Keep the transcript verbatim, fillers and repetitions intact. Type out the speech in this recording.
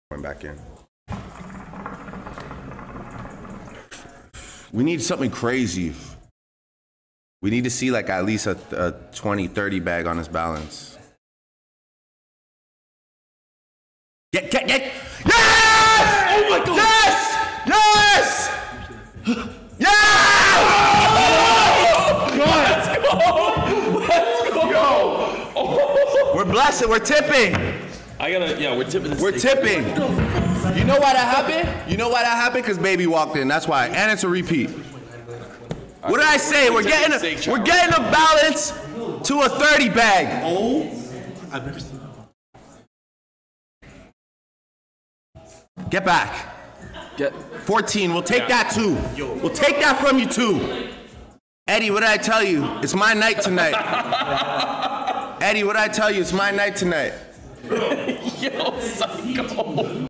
Going back in. We need something crazy. We need to see like at least a, a twenty, thirty bag on his balance. Get, get, get! Yes! Oh my God! Yes! Yes! Yes! Oh! Let's go! Let's go! Yo! Oh. We're blessed. We're tipping. I gotta, yeah, we're tipping this We're thing. tipping. You know why that happened? You know why that happened? Because baby walked in. That's why. And it's a repeat. What did I say? We're getting a, we're getting a balance to a thirty bag. Oh, I've never seen that. Get back. Get fourteen. We'll take yeah. that too. We'll take that from you too. Eddie, what did I tell you? It's my night tonight. Eddie, what did I tell you? It's my night tonight. Yo, psycho.